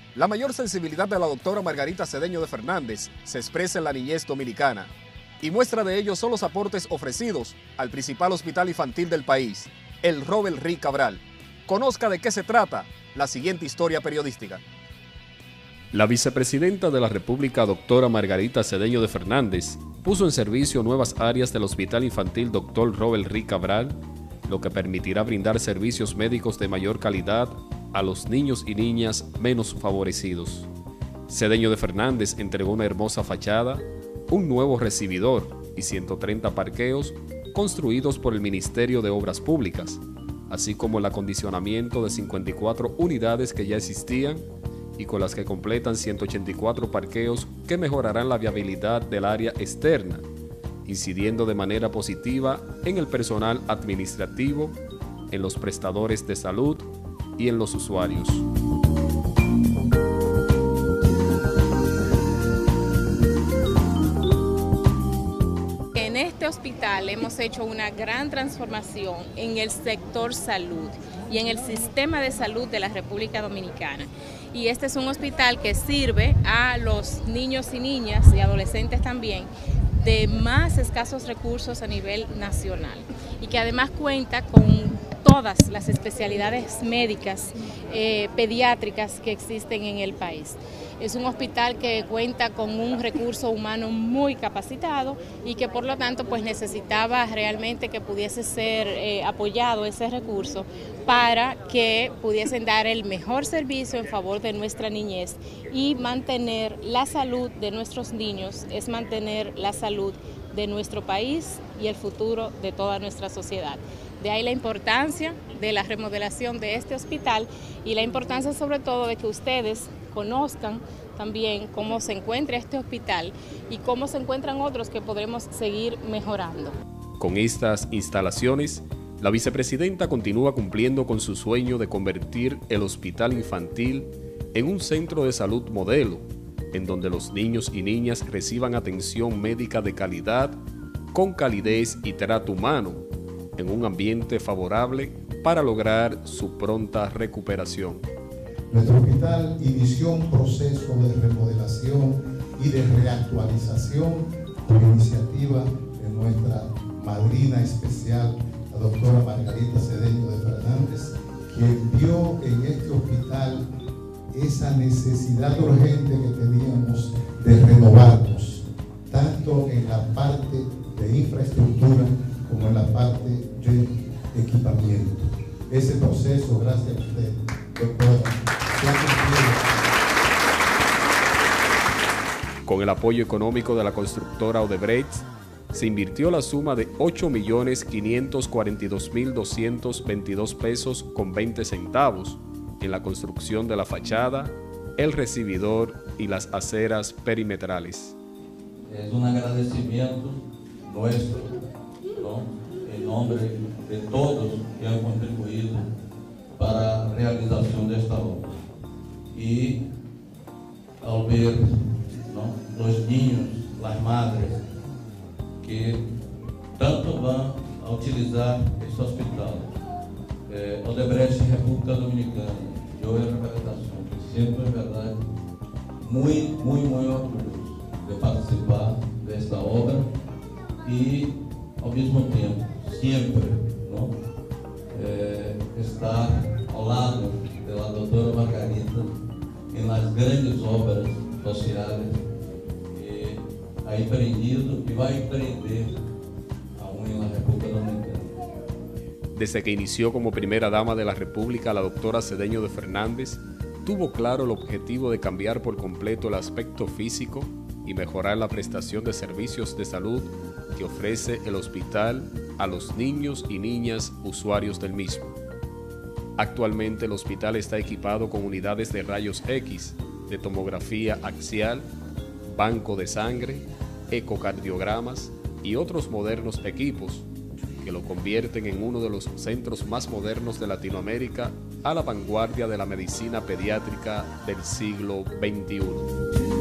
La mayor sensibilidad de la doctora Margarita Cedeño de Fernández se expresa en la niñez dominicana, y muestra de ello son los aportes ofrecidos al principal hospital infantil del país, el Robert Reed Cabral. Conozca de qué se trata la siguiente historia periodística. La vicepresidenta de la República, doctora Margarita Cedeño de Fernández, puso en servicio nuevas áreas del Hospital Infantil Dr. Robert Reed Cabral, lo que permitirá brindar servicios médicos de mayor calidad a los niños y niñas menos favorecidos. Cedeño de Fernández entregó una hermosa fachada, un nuevo recibidor y 130 parqueos construidos por el Ministerio de Obras Públicas, así como el acondicionamiento de 54 unidades que ya existían y con las que completan 184 parqueos que mejorarán la viabilidad del área externa, incidiendo de manera positiva en el personal administrativo, en los prestadores de salud y en los usuarios. En este hospital hemos hecho una gran transformación en el sector salud y en el sistema de salud de la República Dominicana. Y este es un hospital que sirve a los niños y niñas y adolescentes también de más escasos recursos a nivel nacional y que además cuenta con todas las especialidades médicas pediátricas que existen en el país. Es un hospital que cuenta con un recurso humano muy capacitado y que por lo tanto pues necesitaba realmente que pudiese ser apoyado ese recurso para que pudiesen dar el mejor servicio en favor de nuestra niñez y mantener la salud de nuestros niños, es mantener la salud de nuestro país y el futuro de toda nuestra sociedad. De ahí la importancia de la remodelación de este hospital y la importancia sobre todo de que ustedes conozcan también cómo se encuentra este hospital y cómo se encuentran otros que podremos seguir mejorando. Con estas instalaciones, la vicepresidenta continúa cumpliendo con su sueño de convertir el hospital infantil en un centro de salud modelo, en donde los niños y niñas reciban atención médica de calidad, con calidez y trato humano, en un ambiente favorable para lograr su pronta recuperación. Nuestro hospital inició un proceso de remodelación y de reactualización por iniciativa de nuestra madrina especial, la doctora Margarita Cedeño de Fernández, quien vio en este hospital esa necesidad urgente que teníamos de renovarnos, tanto en la parte de infraestructura como en la parte de equipamiento. Ese proceso, gracias a usted, doctora, con el apoyo económico de la constructora Odebrecht, se invirtió la suma de 8.542.222 pesos con 20 centavos en la construcción de la fachada, el recibidor y las aceras perimetrales. Es un agradecimiento nuestro, ¿no?, en nombre de todos que han contribuido para la realización de esta obra. Y al ver, ¿no?, los niños, las madres, que tanto van a utilizar este hospital, Odebrecht República Dominicana, yo en representación, que siempre es verdad, muy orgulloso de participar de esta obra y al mismo tiempo siempre, ¿no?, estar ao lado da doutora Margarita em las grandes obras sociais que ha emprendido y va a emprender aún en la República Dominicana. Desde que inició como primera dama de la República, la doctora Cedeño de Fernández tuvo claro el objetivo de cambiar por completo el aspecto físico y mejorar la prestación de servicios de salud que ofrece el hospital a los niños y niñas usuarios del mismo. Actualmente el hospital está equipado con unidades de rayos X, de tomografía axial, banco de sangre, ecocardiogramas y otros modernos equipos que lo convierten en uno de los centros más modernos de Latinoamérica a la vanguardia de la medicina pediátrica del siglo XXI.